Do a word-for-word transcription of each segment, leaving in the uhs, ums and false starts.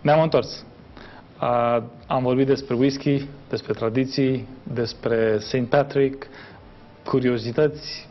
Ne-am întors. Uh, am vorbit despre whisky, despre tradiții, despre Saint Patrick, curiozități,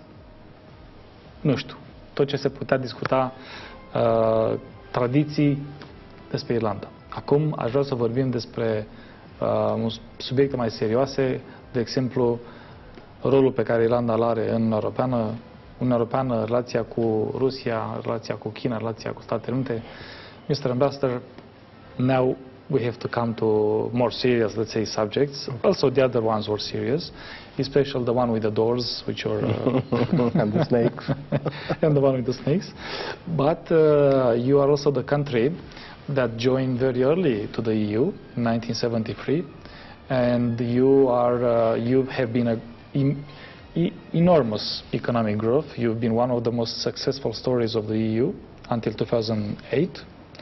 nu știu, tot ce se putea discuta, uh, tradiții despre Irlanda. Acum aș vrea să vorbim despre uh, subiecte mai serioase, de exemplu, rolul pe care Irlanda îl are în Uniunea Europeană, Uniunea Europeană, relația cu Rusia, relația cu China, relația cu Statele Unite. mister Ambassador, now we have to come to more serious, let's say, subjects. Also, the other ones were serious, especially the one with the doors, which are uh, and the snakes, and the one with the snakes. But uh, you are also the country that joined very early to the E U in nineteen seventy-three, and you are uh, you have been a in, e enormous economic growth. You've been one of the most successful stories of the E U until two thousand eight.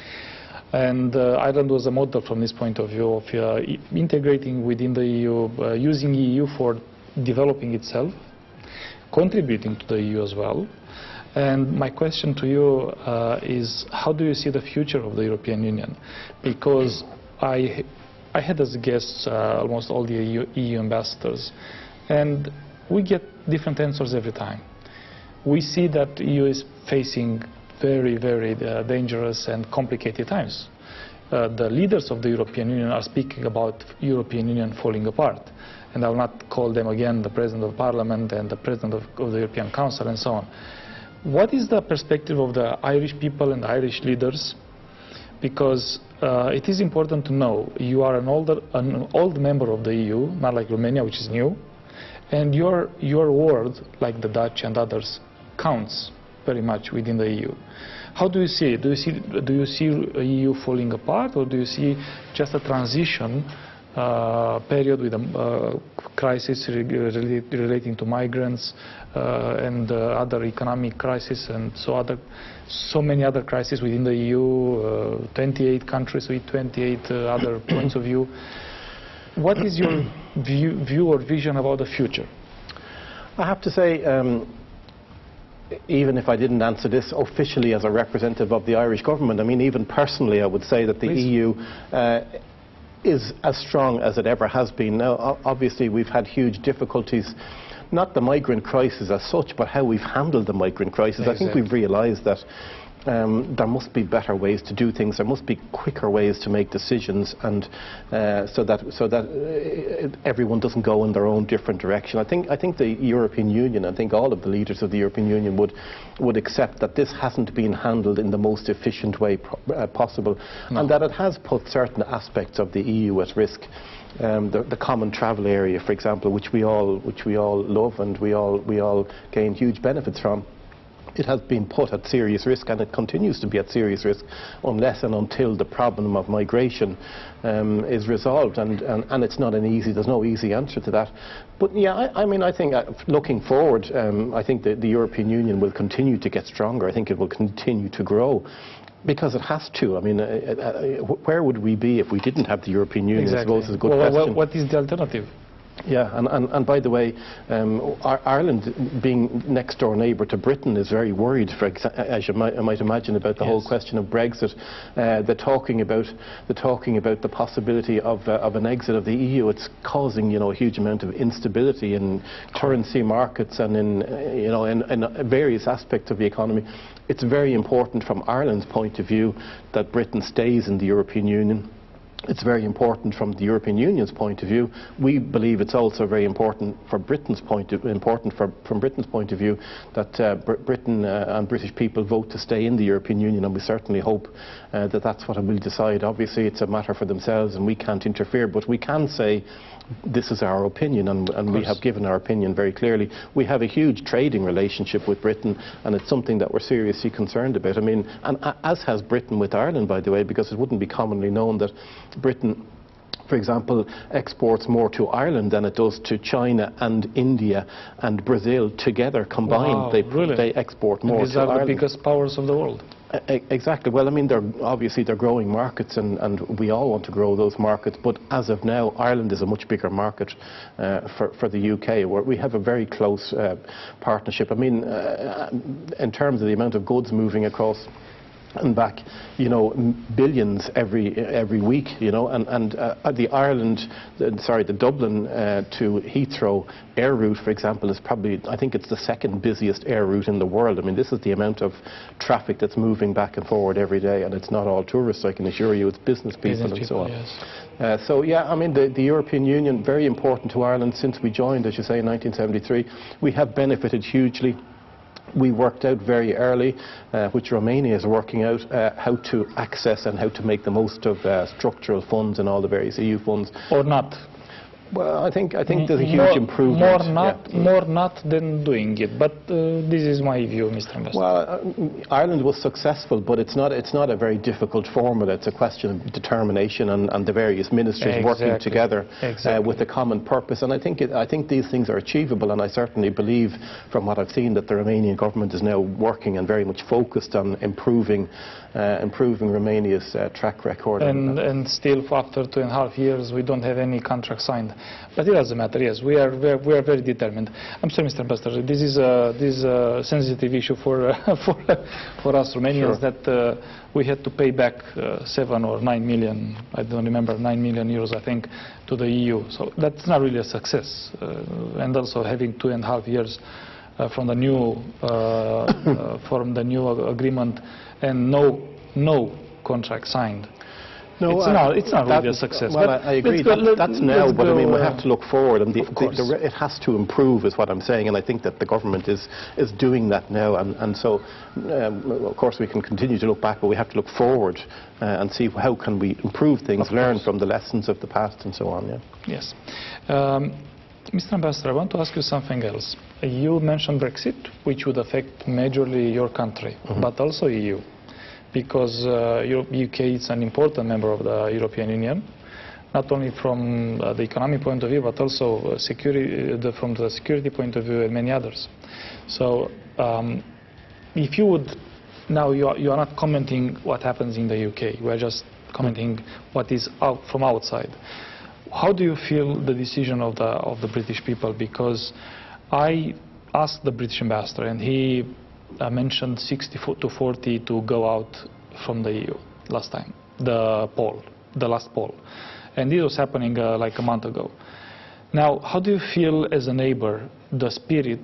And uh, Ireland was a model from this point of view of uh, integrating within the E U, uh, using E U for developing itself, contributing to the E U as well. And my question to you uh, is, how do you see the future of the European Union? Because I, I had as guests uh, almost all the E U, E U ambassadors, and we get different answers every time. We see that E U is facing very, very uh, dangerous and complicated times. Uh, the leaders of the European Union are speaking about European Union falling apart. And I will not call them again the President of Parliament and the President of, of the European Council and so on. What is the perspective of the Irish people and Irish leaders? Because uh, it is important to know you are an, older, an old member of the E U, not like Romania, which is new, and your, your word, like the Dutch and others, counts very much within the E U. How do you see it? Do you see, do you see E U falling apart, or do you see just a transition uh, period with a uh, crisis re re relating to migrants uh, and uh, other economic crisis and so other, so many other crises within the E U, uh, twenty-eight countries with twenty-eight uh, other points of view? What is your view, view or vision about the future? I have to say, um, even if I didn't answer this officially as a representative of the Irish government, I mean, even personally, I would say that the Please. E U uh, is as strong as it ever has been. Now, obviously, we've had huge difficulties, not the migrant crisis as such, but how we've handled the migrant crisis. Exactly. I think we've realised that Um, there must be better ways to do things. There must be quicker ways to make decisions, and uh, so that so that uh, everyone doesn't go in their own different direction. I think I think the European Union, I think all of the leaders of the European Union would would accept that this hasn't been handled in the most efficient way pro uh, possible, no. and that it has put certain aspects of the E U at risk. Um, the, the common travel area, for example, which we all which we all love and we all we all gain huge benefits from. It has been put at serious risk, and it continues to be at serious risk unless and until the problem of migration um, is resolved, and, and, and it's not an easy, there's no easy answer to that. But yeah, I, I mean, I think uh, looking forward, um, I think that the European Union will continue to get stronger. I think it will continue to grow. Because it has to. I mean, uh, uh, where would we be if we didn't have the European Union? Exactly. I suppose is a good well, question. What is the alternative? Yeah, and, and, and by the way, um, Ireland, being next door neighbour to Britain, is very worried, for as you might, might imagine, about the yes. whole question of Brexit. Uh, the talking about the talking about the possibility of uh, of an exit of the E U. It's causing, you know, a huge amount of instability in currency markets and in uh, you know in, in various aspects of the economy. It's very important from Ireland's point of view that Britain stays in the European Union. It's very important from the European Union's point of view. We believe it's also very important for Britain's point of, important for, from Britain's point of view that uh, Br Britain uh, and British people vote to stay in the European Union, and we certainly hope uh, that that's what it will decide. Obviously, it's a matter for themselves, and we can't interfere, but we can say this is our opinion, and, and we have given our opinion very clearly. We have a huge trading relationship with Britain, and it's something that we're seriously concerned about. I mean, and as has Britain with Ireland, by the way, because it wouldn't be commonly known that Britain, for example, exports more to Ireland than it does to China and India and Brazil together combined. Wow, they, really? they export more and these to are Ireland. the biggest powers of the world. Uh, exactly. Well, I mean, they're obviously they're growing markets, and, and we all want to grow those markets. But as of now, Ireland is a much bigger market uh, for, for the U K, where we have a very close uh, partnership. I mean, uh, in terms of the amount of goods moving across and back, you know, billions every every week, you know, and and uh, the Ireland, uh, sorry, the Dublin uh, to Heathrow air route, for example, is probably, I think it's the second busiest air route in the world. I mean, this is the amount of traffic that's moving back and forward every day, and it's not all tourists, I can assure you, it's business people business and people, so on. Yes. Uh, so yeah, I mean, the, the European Union, very important to Ireland since we joined, as you say, in nineteen seventy-three. We have benefited hugely. We worked out very early, uh, which Romania is working out, uh, how to access and how to make the most of uh, structural funds and all the various E U funds. Or not. Well, I think I think there's a huge more, improvement. More not, yeah. more not than doing it. But uh, this is my view, Mister Ambassador. Well, uh, Ireland was successful, but it's not it's not a very difficult formula. It's a question of determination and, and the various ministries exactly. working together exactly. uh, with a common purpose. And I think it, I think these things are achievable. And I certainly believe, from what I've seen, that the Romanian government is now working and very much focused on improving uh, improving Romania's uh, track record. And, and still, after two and a half years, we don't have any contract signed. But it doesn't matter. Yes, we are we are, we are very determined. I'm sorry, Mister Ambassador. This is a this is a sensitive issue for uh, for for us Romanians, sure. that uh, we had to pay back uh, seven or nine million. I don't remember nine million euros, I think, to the E U. So that's not really a success. Uh, and also having two and a half years uh, from the new uh, uh, from the new agreement and no no contract signed. No, it's, uh, not, it's not that, really a success. Well, but I, I agree. Go, that, let, that's now, but go, I mean, we uh, have to look forward, and the, of course. the, the, it has to improve, is what I'm saying, and I think that the government is is doing that now, and and so, um, of course, we can continue to look back, but we have to look forward uh, and see how can we improve things, learn from the lessons of the past, and so on. Yeah. Yes, um, Mister Ambassador, I want to ask you something else. You mentioned Brexit, which would affect majorly your country, mm-hmm. but also E U. Because uh, U K is an important member of the European Union, not only from uh, the economic point of view, but also uh, security, uh, the, from the security point of view and many others. So um, if you would, now you are, you are not commenting what happens in the U K, we are just commenting what is out from outside. How do you feel the decision of the, of the British people? Because I asked the British ambassador, and he I mentioned sixty to forty to go out from the E U last time, the poll, the last poll. And this was happening uh, like a month ago. Now, how do you feel as a neighbor, the spirit,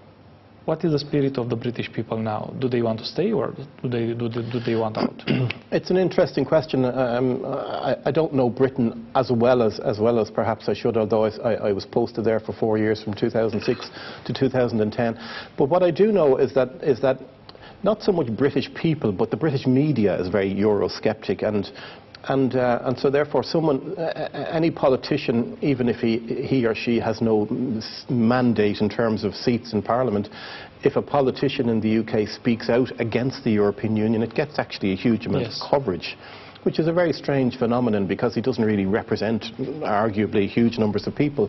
what is the spirit of the British people now? Do they want to stay, or do they, do they, do they want out? It's an interesting question. Um, I, I don't know Britain as well as, as well as perhaps I should, although I, I was posted there for four years from two thousand six to two thousand ten. But what I do know is that, is that not so much British people, but the British media is very Eurosceptic, and And, uh, and so therefore someone, uh, any politician, even if he, he or she has no mandate in terms of seats in Parliament, if a politician in the U K speaks out against the European Union, it gets actually a huge amount yes. of coverage, which is a very strange phenomenon because he doesn't really represent arguably huge numbers of people.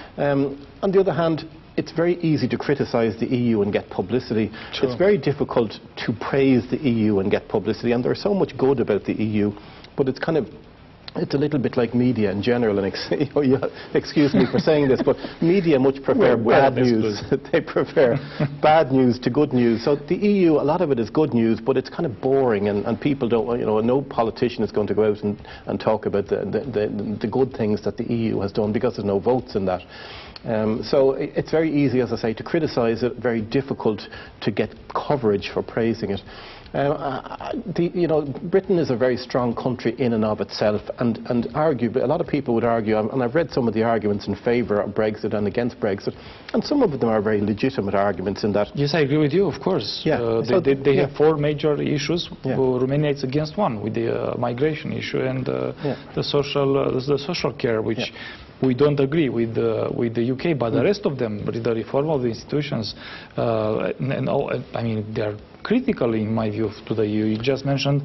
Um, on the other hand, it's very easy to criticise the E U and get publicity. True. It's very difficult to praise the E U and get publicity, and there's so much good about the E U. But it's kind of, it's a little bit like media in general, and ex oh, yeah, excuse me for saying this, but media much prefer well, bad well, news. They prefer bad news to good news. So the E U, a lot of it is good news, but it's kind of boring, and, and people don't, you know, no politician is going to go out and, and talk about the, the, the, the good things that the E U has done, because there's no votes in that. Um, so it, it's very easy, as I say, to criticise it, very difficult to get coverage for praising it. Uh, the, you know, Britain is a very strong country in and of itself, and, and arguably, a lot of people would argue, and I've read some of the arguments in favour of Brexit and against Brexit, and some of them are very legitimate arguments in that. Yes, I agree with you, of course. Yeah. Uh, they so they, they yeah. have four major issues. Yeah. Romania is against one, with the uh, migration issue and uh, yeah. the social uh, the social care, which yeah. we don't agree with uh, with the U K, but mm. the rest of them, the reform of the institutions, uh, and, and all, I mean, they are critical, in my view, to the E U. You just mentioned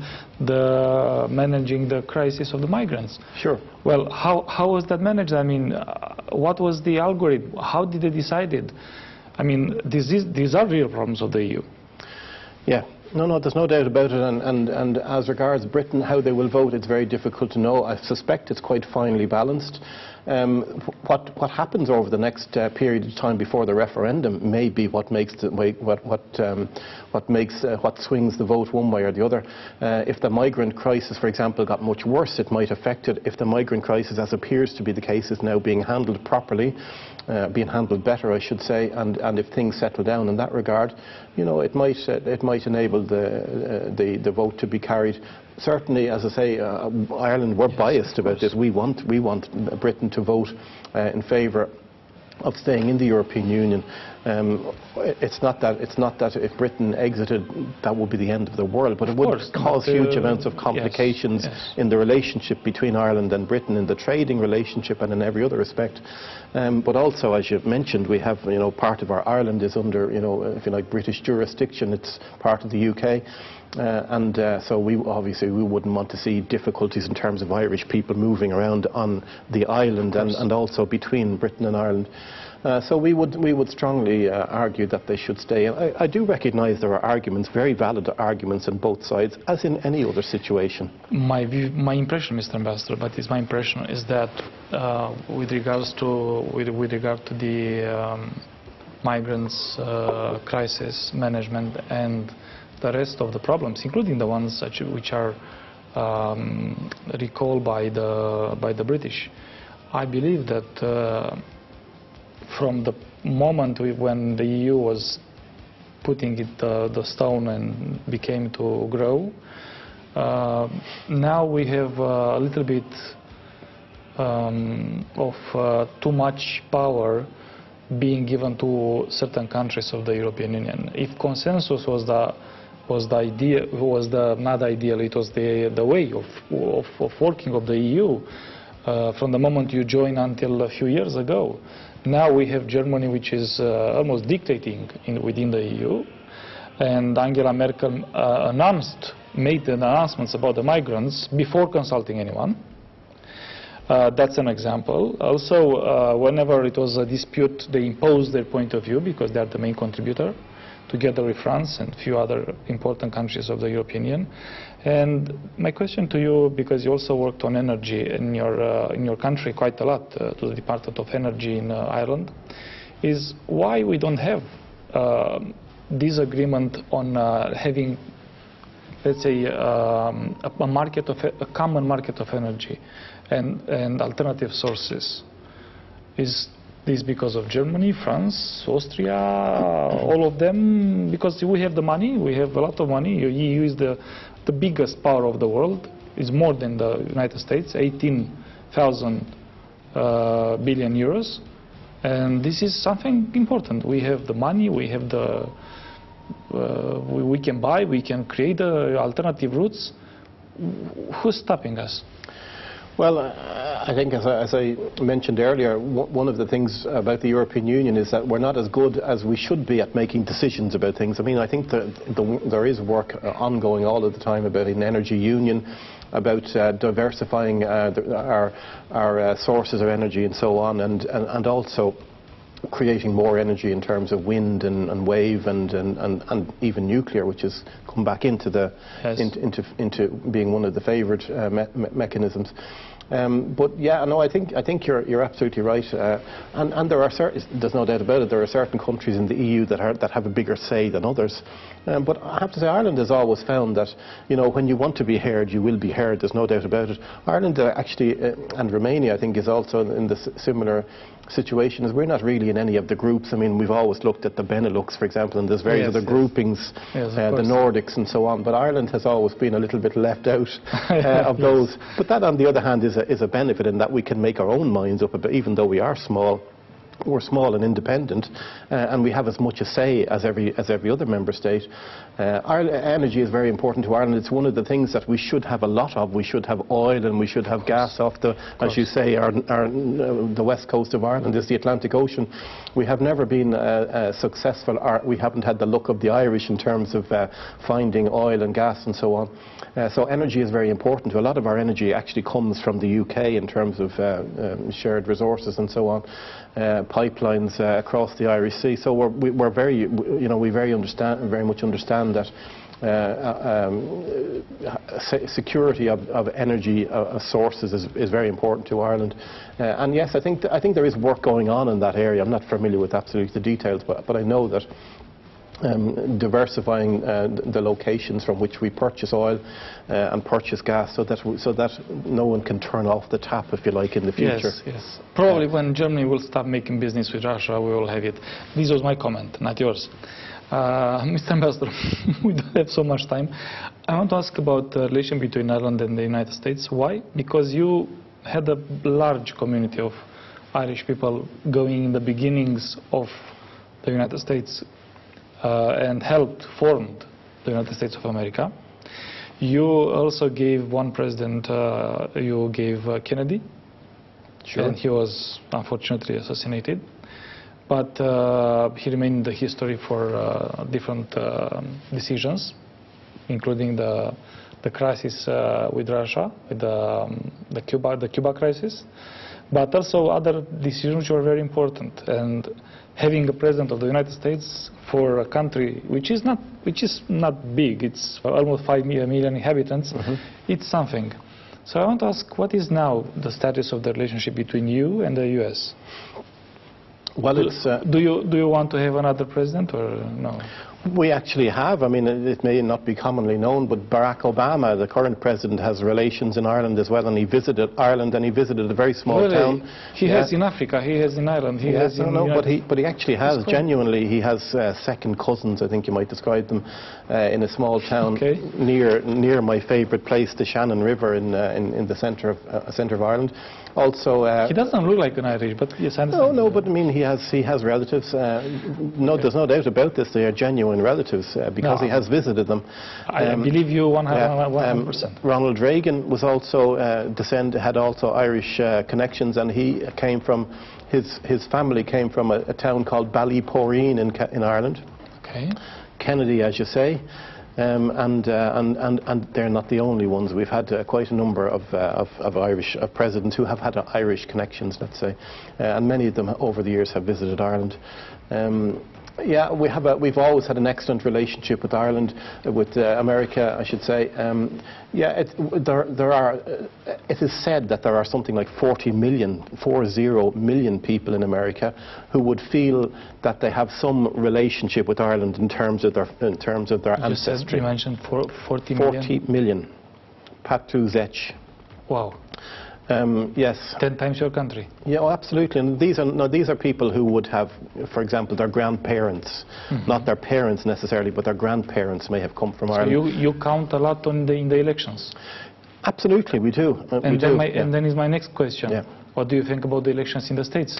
the managing the crisis of the migrants. Sure. Well, how how was that managed? I mean, uh, what was the algorithm? How did they decide it? I mean, this is, these are real problems of the E U. Yeah. No, no, there's no doubt about it, and, and, and as regards Britain, how they will vote, it's very difficult to know. I suspect it's quite finely balanced. um, what, what happens over the next uh, period of time before the referendum may be what makes the, what, what, um, what, makes, uh, what swings the vote one way or the other. Uh, if the migrant crisis, for example, got much worse, it might affect it. If the migrant crisis, as appears to be the case, is now being handled properly, uh, being handled better, I should say, and, and if things settle down in that regard, you know, it might, uh, it might enable the, uh, the, the vote to be carried. Certainly, as I say, uh, Ireland, we're yes, biased about this. We want, we want Britain to vote uh, in favour of staying in the European Union. Um, it's not that it's not that if Britain exited, that would be the end of the world, but it would course, cause huge uh, amounts of complications yes, yes. in the relationship between Ireland and Britain, in the trading relationship and in every other respect. Um, but also, as you've mentioned, we have, you know, part of our Ireland is under, you know, if you like, British jurisdiction. It's part of the U K. Uh, and uh, so we obviously we wouldn't want to see difficulties in terms of Irish people moving around on the island and, and also between Britain and Ireland. Uh, so we would we would strongly uh, argue that they should stay. I, I do recognise there are arguments, very valid arguments on both sides, as in any other situation. My view, my impression, Mister Ambassador, but it's my impression is that uh, with regards to with, with regard to the um, migrants uh, crisis management and the rest of the problems, including the ones such which are um, recalled by the by the British, I believe that uh, from the moment we, when the E U was putting it uh, the stone and became to grow, uh, now we have uh, a little bit um, of uh, too much power being given to certain countries of the European Union. If consensus was the was the idea, was the not ideal, it was the the way of of, of working of the E U uh, from the moment you joined until a few years ago. Now we have Germany, which is uh, almost dictating in, within the E U, and Angela Merkel uh, announced, made announcements about the migrants before consulting anyone. Uh, that's an example. Also, uh, whenever it was a dispute, they imposed their point of view because they are the main contributor, together with France and a few other important countries of the European Union. And my question to you, because you also worked on energy in your, uh, in your country quite a lot, uh, to the Department of Energy in uh, Ireland, is why we don't have uh, this agreement on uh, having, let's say, um, a, a, market of, a common market of energy and, and alternative sources. Is this because of Germany, France, Austria, all of them? Because we have the money, we have a lot of money. E U is the, the biggest power of the world. It's more than the United States, eighteen thousand uh, billion euros. And this is something important. We have the money, we have the, uh, we, we can buy, we can create uh, alternative routes. Who's stopping us? Well, uh, I think, as I, as I mentioned earlier, w one of the things about the European Union is that we're not as good as we should be at making decisions about things. I mean, I think that the, there is work uh, ongoing all of the time about an energy union, about uh, diversifying uh, the, our, our uh, sources of energy and so on, and, and, and also creating more energy in terms of wind and, and wave and, and, and, and even nuclear, which has come back into, the, yes. into, into, into being one of the favoured uh, me me mechanisms. Um, but yeah, no, I think I think you're you're absolutely right, uh, and and there are certain, there's no doubt about it. There are certain countries in the E U that are that have a bigger say than others. Um, but I have to say, Ireland has always found that, you know, when you want to be heard, you will be heard. There's no doubt about it. Ireland uh, actually uh, and Romania, I think, is also in the similar situation, as we're not really in any of the groups. I mean, we've always looked at the Benelux, for example, and there's various yes, other yes. groupings, yes, uh, the Nordics and so on, but Ireland has always been a little bit left out uh, of those. But that, on the other hand, is a, is a benefit in that we can make our own minds up about, even though we are small. We're small and independent, uh, and we have as much a say as every as every other member state. Uh, Ireland, energy is very important to Ireland. It's one of the things that we should have a lot of. We should have oil and we should have gas off the, as you say, our, our, uh, the west coast of Ireland is the Atlantic Ocean. We have never been uh, uh, successful, or we haven't had the luck of the Irish in terms of uh, finding oil and gas and so on. Uh, so energy is very important. A lot of our energy actually comes from the U K in terms of uh, um, shared resources and so on. Uh, pipelines uh, across the Irish Sea. So we're, we, we're very, you know, we very understand, very much understand that uh, um, uh, security of, of energy uh, sources is, is very important to Ireland. Uh, and yes, I think, th I think there is work going on in that area. I'm not familiar with absolutely the details, but, but I know that Um, diversifying uh, the locations from which we purchase oil uh, and purchase gas, so that w so that no one can turn off the tap, if you like, in the future. Yes, yes. Probably when Germany will stop making business with Russia, we will have it. This was my comment, not yours. Uh, Mister Ambassador, we don't have so much time. I want to ask about the relation between Ireland and the United States. Why? Because you had a large community of Irish people going in the beginnings of the United States. Uh, and helped form the United States of America. You also gave one president, uh, you gave uh, Kennedy, sure. And he was unfortunately assassinated. But uh, he remained in the history for uh, different uh, decisions, including the, the crisis uh, with Russia, with the, um, the, Cuba, the Cuba crisis, but also other decisions which were very important. And having a president of the United States for a country which is not which is not big, it's almost five million inhabitants, mm-hmm. It's something. So I want to ask, what is now the status of the relationship between you and the U S? Well, it's uh, do you do you want to have another president or no? We actually have. I mean, it may not be commonly known, but Barack Obama, the current president, has relations in Ireland as well, and he visited Ireland, and he visited a very small really? town. He yeah. has in Africa, he has in Ireland, he yeah, has no, in... No, no, but he, but he actually has, cool. genuinely, he has uh, second cousins, I think you might describe them, uh, in a small town okay. near near my favourite place, the Shannon River, in, uh, in, in the centre of, uh, centre of Ireland. Also, uh, he doesn't look like an Irish, but yes, I understand. No, no, but I mean, he has he has relatives. Uh, no, okay. There's no doubt about this. They are genuine relatives uh, because no. he has visited them. I um, believe you one hundred percent. Um, Ronald Reagan was also uh, descend had also Irish uh, connections, and he came from his his family came from a, a town called Ballyporeen in in Ireland. Okay. Kennedy, as you say. Um, and, uh, and, and, and they're not the only ones. We've had uh, quite a number of, uh, of, of Irish uh, presidents who have had uh, Irish connections, let's say, uh, and many of them over the years have visited Ireland. Um, yeah, we have a, we've always had an excellent relationship with Ireland, uh, with uh, America, I should say. Um, yeah, it, there, there are, uh, it is said that there are something like forty million, four zero million people in America who would feel that they have some relationship with Ireland in terms of their, in terms of their you ancestry. Said, you mentioned forty million? forty million. Patu Zech. Wow. Um, yes. Ten times your country. Yeah, oh, absolutely. And these are no, these are people who would have, for example, their grandparents, mm-hmm. not their parents necessarily, but their grandparents may have come from so Ireland. You you count a lot on the in the elections. Absolutely, we do. Uh, and we then do. my, Yeah. and then is my next question. Yeah. What do you think about the elections in the States?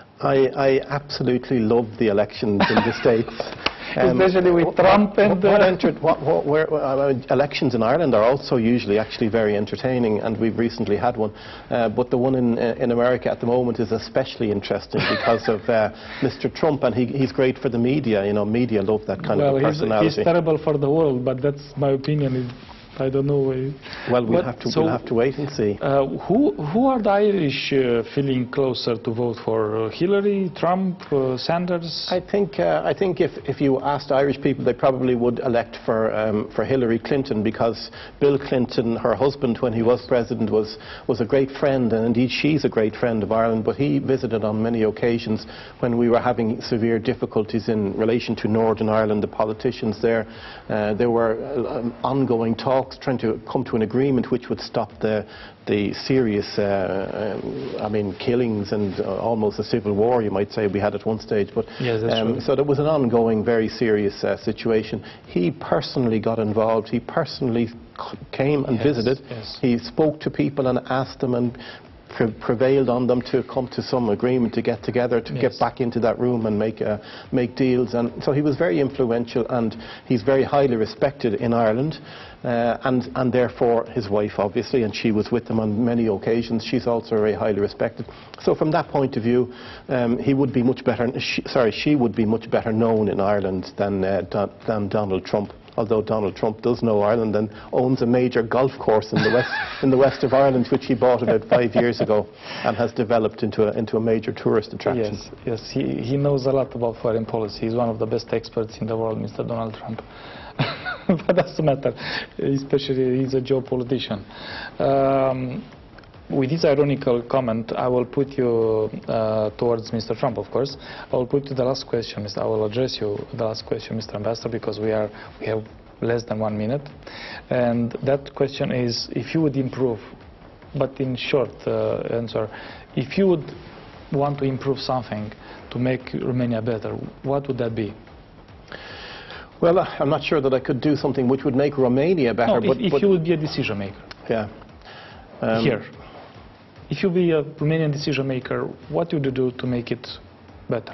I, I absolutely love the elections in the States. Um, Especially with what, Trump and... What, what uh, entered, what, what, where, uh, elections in Ireland are also usually actually very entertaining, and we've recently had one. Uh, but the one in, uh, in America at the moment is especially interesting because of uh, Mister Trump, and he, he's great for the media. You know, media love that kind well, of a personality. He's, he's terrible for the world, but that's my opinion. I don't know. Well, we'll, have to, so, we'll have to wait and see. Uh, who, who are the Irish uh, feeling closer to vote for? Uh, Hillary, Trump, uh, Sanders? I think, uh, I think if, if you asked Irish people, they probably would elect for, um, for Hillary Clinton, because Bill Clinton, her husband, when he was president, was, was a great friend, and indeed she's a great friend of Ireland, but he visited on many occasions when we were having severe difficulties in relation to Northern Ireland, the politicians there. Uh, there were uh, ongoing talks trying to come to an agreement which would stop the the serious, uh, um, I mean, killings and uh, almost a civil war, you might say, we had at one stage. But yes, that's um, true. so there was an ongoing, very serious uh, situation. He personally got involved. He personally came and yes, visited. Yes. He spoke to people and asked them and pre prevailed on them to come to some agreement, to get together, to yes. get back into that room and make uh, make deals. And so he was very influential, and he's very highly respected in Ireland. Uh, and, and therefore his wife, obviously, and she was with them on many occasions. She's also very highly respected. So from that point of view, um, he would be much better. She, sorry, she would be much better known in Ireland than uh, do, than Donald Trump. Although Donald Trump does know Ireland and owns a major golf course in the west in the west of Ireland, which he bought about five years ago, and has developed into a into a major tourist attraction. Yes, yes, he he knows a lot about foreign policy. He's one of the best experts in the world, Mister Donald Trump. but doesn't matter, especially he's a geopolitician. Um, with this ironical comment, I will put you uh, towards Mister Trump, of course. I will put you the last question. I will address you the last question, Mister Ambassador, because we are we have less than one minute. And that question is, if you would improve, but in short uh, answer, if you would want to improve something to make Romania better, what would that be? Well, I'm not sure that I could do something which would make Romania better. No, but, if, if but you would be a decision maker. Yeah. Um, Here. If you be a Romanian decision maker, what would you do to make it better?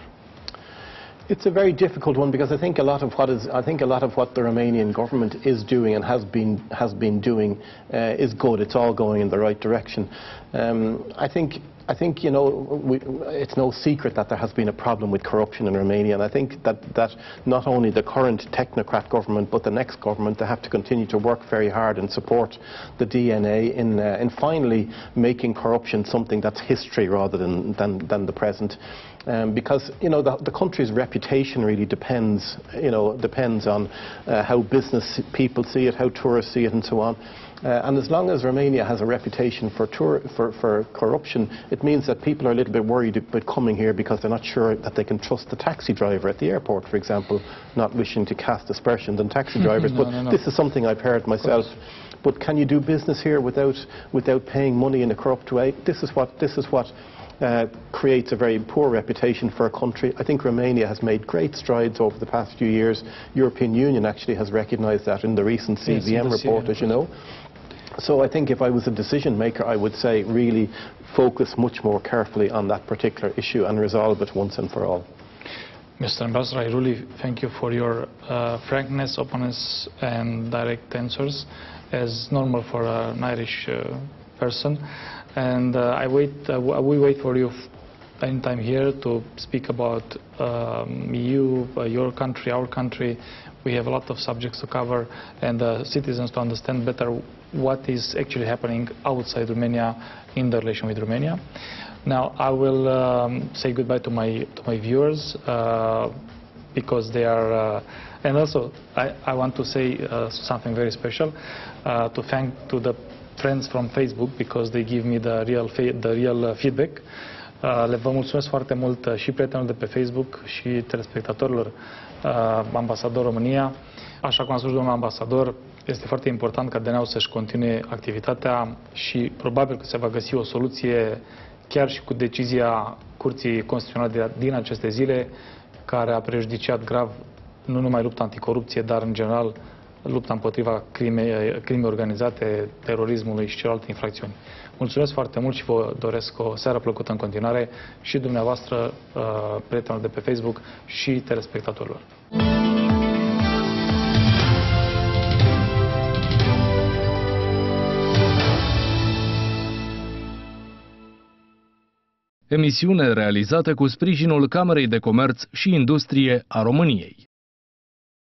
It's a very difficult one, because I think a lot of what is I think a lot of what the Romanian government is doing and has been has been doing uh, is good. It's all going in the right direction. Um, I think I think you know we, it's no secret that there has been a problem with corruption in Romania, and I think that that not only the current technocrat government but the next government, they have to continue to work very hard and support the D N A in uh, in finally making corruption something that's history rather than than, than the present. Um, because you know the, the country's reputation really depends, you know, depends on uh, how business people see it, how tourists see it, and so on. Uh, and as long as Romania has a reputation for, tour, for for corruption, it means that people are a little bit worried about coming here because they're not sure that they can trust the taxi driver at the airport, for example, not wishing to cast aspersions on taxi drivers. no, but no, no. this is something I've heard myself. But can you do business here without without paying money in a corrupt way? This is what this is what. Uh, creates a very poor reputation for a country. I think Romania has made great strides over the past few years. European Union actually has recognised that in the recent C V M yes, report, as you know. So I think if I was a decision maker, I would say really focus much more carefully on that particular issue and resolve it once and for all. Mister Ambassador, I really thank you for your uh, frankness, openness and direct answers, as normal for an Irish uh, person. And uh, I wait. Uh, we wait for you anytime here to speak about um, you, uh, your country, our country. We have a lot of subjects to cover, and uh, citizens to understand better what is actually happening outside Romania in the relation with Romania. Now I will um, say goodbye to my to my viewers uh, because they are. Uh, and also I, I want to say uh, something very special uh, to thank to the friends from Facebook, because they give me the real, the real feedback. Uh, le vă mulțumesc foarte mult și prietenilor de pe Facebook și telespectatorilor uh, Ambasador România. Așa cum a spus domnul ambasador, este foarte important ca D N A-ul să-și continue activitatea și probabil că se va găsi o soluție chiar și cu decizia Curții Constituționale din aceste zile, care a prejudiciat grav nu numai lupta anticorupție, dar în general lupta împotriva crimei, crimei organizate, terorismului și celelalte infracțiuni. Mulțumesc foarte mult și vă doresc o seară plăcută în continuare și dumneavoastră, prietenilor de pe Facebook și telespectatorilor. Emisiune realizată cu sprijinul Camerei de Comerț și Industrie a României.